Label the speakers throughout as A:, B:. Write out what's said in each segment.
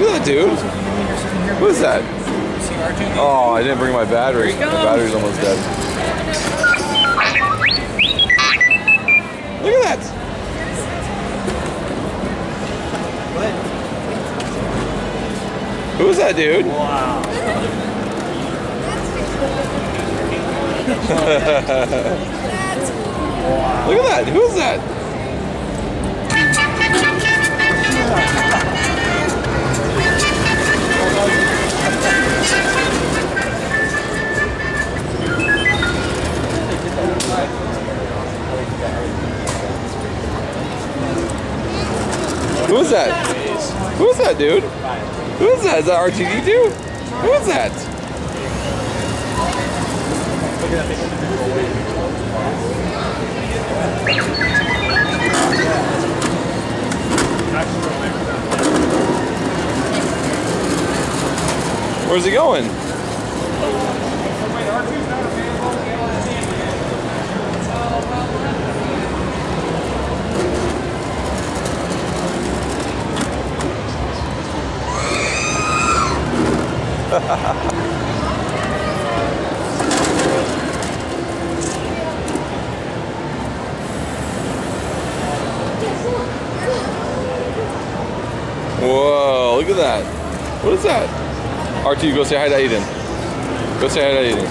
A: Look at that, dude. Who is that? Oh, I didn't bring my battery. My battery's almost dead. Look at that. Who is that, dude?
B: Wow.
A: Look at that. Who is that? Who is that? Who is that, dude? Who is that? Is that R2D2? Who is that? Where's he going? Whoa, look at that. What is that? R2, go say hi to Aiden. Go say hi to Aiden.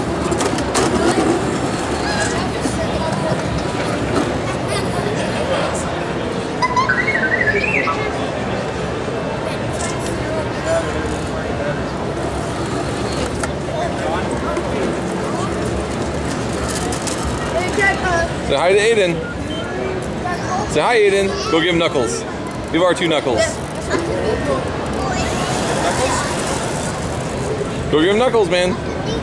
A: Say hi to Aiden. Say hi, Aiden. Go give him Knuckles. Give R2 Knuckles. Go give him Knuckles, man.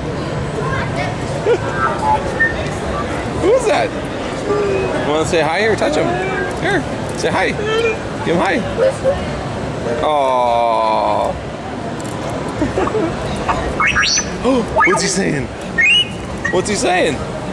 A: Who is that? You want to say hi or touch him? Here, say hi. Give him hi. Aww. Oh, what's he saying? What's he saying?